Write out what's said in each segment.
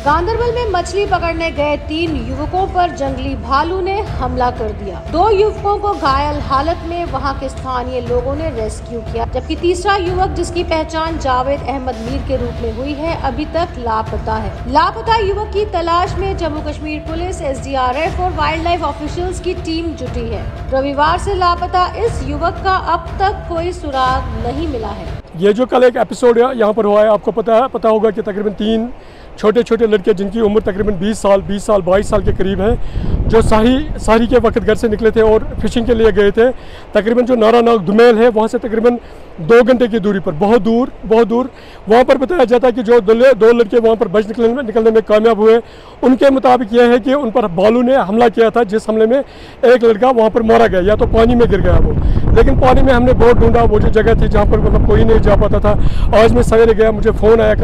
गांधरबल में मछली पकड़ने गए 3 युवकों पर जंगली भालू ने हमला कर दिया। 2 युवकों को घायल हालत में वहां के स्थानीय लोगों ने रेस्क्यू किया, जबकि तीसरा युवक, जिसकी पहचान जावेद अहमद मीर के रूप में हुई है, अभी तक लापता है। लापता युवक की तलाश में जम्मू कश्मीर पुलिस, SDRF और वाइल्ड लाइफ ऑफिशियल्स की टीम जुटी है। रविवार से लापता इस युवक का अब तक कोई सुराग नहीं मिला है। ये जो कल एक एपिसोड यहाँ पर हुआ है, आपको पता होगा कि तकरीबन 3 छोटे छोटे लड़के जिनकी उम्र तकरीबन 20 साल, 22 साल के करीब है, जो सारी के वक्त घर से निकले थे और फिशिंग के लिए गए थे। तकरीबन जो नारानाग दुमेल है वहाँ से तकरीबन 2 घंटे की दूरी पर, बहुत दूर वहाँ पर बताया जाता है कि जो 2 लड़के वहाँ पर बच निकलने में कामयाब हुए। उनके मुताबिक यह है कि उन पर भालू ने हमला किया था, जिस हमले में एक लड़का वहाँ पर मारा गया, या तो पानी में गिर गया वो। लेकिन पानी में हमने बहुत ढूंढा, वो जो जगह थी जहाँ पर मतलब कोई नहीं जा पाता था। आज मैं सवेरे गया, मुझे फ़ोन आया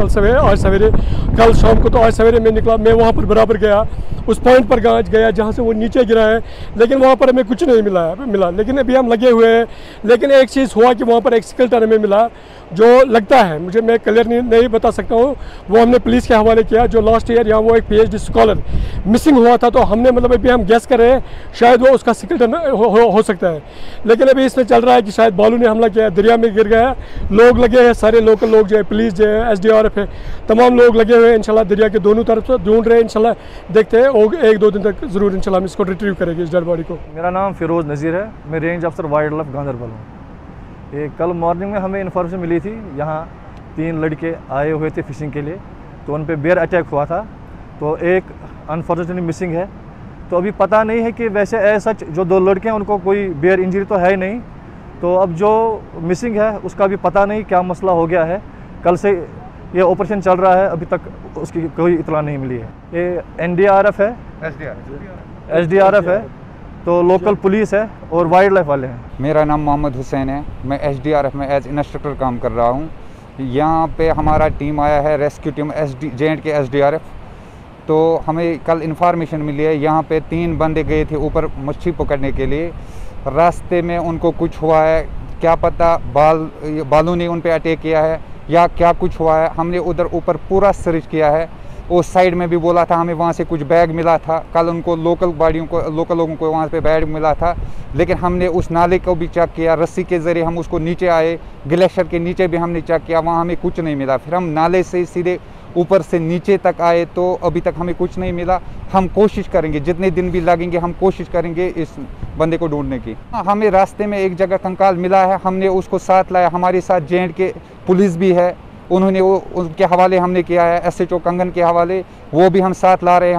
कल शाम को, तो आज सवेरे मैं निकला, मैं वहाँ पर बराबर गया, उस पॉइंट पर गया जहाँ से वो नीचे गिरा है, लेकिन वहाँ पर हमें कुछ नहीं मिला। लेकिन अभी हम लगे हुए हैं। लेकिन एक चीज़ हुआ कि वहाँ पर एक स्केलेटन हमें मिला, जो लगता है, मैं क्लियर नहीं बता सकता हूँ, वो हमने पुलिस के हवाले किया। जो लास्ट ईयर यहाँ वो एक PhD स्कॉलर मिसिंग हुआ था, तो हमने मतलब अभी हम गेस कर रहे हैं शायद वो उसका स्केलेटन हो सकता है। लेकिन अभी इसमें चल रहा है कि शायद भालू ने हमला किया है, दरिया में गिर गया है। लोग लगे हैं, सारे लोकल लोग जो है, पुलिस जो है, SDRF है, तमाम लोग लगे हुए हैं। इंशाल्लाह दरिया के दोनों तरफ से ढूंढ रहे हैं। इंशाल्लाह देखते हैं, और 1-2 दिन तक ज़रूर इंशाल्लाह हम इसको रिट्रीव करेंगे, इस डेड बॉडी को। मेरा नाम फिरोज़ नज़ीर है, मैं रेंज अफसर वाइल्ड लाइफ गांधरबल हूँ। ये कल मॉर्निंग में हमें इन्फॉर्मेशन मिली थी, यहाँ 3 लड़के आए हुए थे फिशिंग के लिए, तो उन पे बेयर अटैक हुआ था, तो एक अनफॉर्चुनेटली मिसिंग है। तो अभी पता नहीं है कि वैसे सच जो 2 लड़के हैं उनको कोई बेयर इंजरी तो है ही नहीं, तो अब जो मिसिंग है उसका भी पता नहीं क्या मसला हो गया है। कल से ये ऑपरेशन चल रहा है, अभी तक उसकी कोई इतला नहीं मिली है। ये NDRF है, SDRF है, तो लोकल पुलिस है और वाइल्ड लाइफ वाले हैं। मेरा नाम मोहम्मद हुसैन है, मैं SDRF में एज इंस्ट्रक्टर काम कर रहा हूँ। यहाँ पे हमारा टीम आया है, रेस्क्यू टीम J&K SDRF। तो हमें कल इन्फॉर्मेशन मिली है, यहाँ पे 3 बंदे गए थे ऊपर मच्छी पकड़ने के लिए। रास्ते में उनको कुछ हुआ है, क्या पता बालू ने उन पे अटैक किया है या क्या कुछ हुआ है। हमने उधर ऊपर पूरा सर्च किया है, उस साइड में भी बोला था, हमें वहाँ से कुछ बैग मिला था। कल उनको लोकल लोगों को वहाँ पे बैग मिला था, लेकिन हमने उस नाले को भी चेक किया, रस्सी के ज़रिए हम उसको नीचे आए, ग्लेशियर के नीचे भी हमने चेक किया, वहाँ हमें कुछ नहीं मिला। फिर हम नाले से सीधे ऊपर से नीचे तक आए, तो अभी तक हमें कुछ नहीं मिला। हम कोशिश करेंगे, जितने दिन भी लगेंगे हम कोशिश करेंगे इस बंदे को ढूंढने की। हमें रास्ते में एक जगह कंकाल मिला है, हमने उसको साथ लाया। हमारे साथ J&K पुलिस भी है, उन्होंने उनके हवाले हमने किया है, SHO कंगन के हवाले, वो भी हम साथ ला रहे हैं।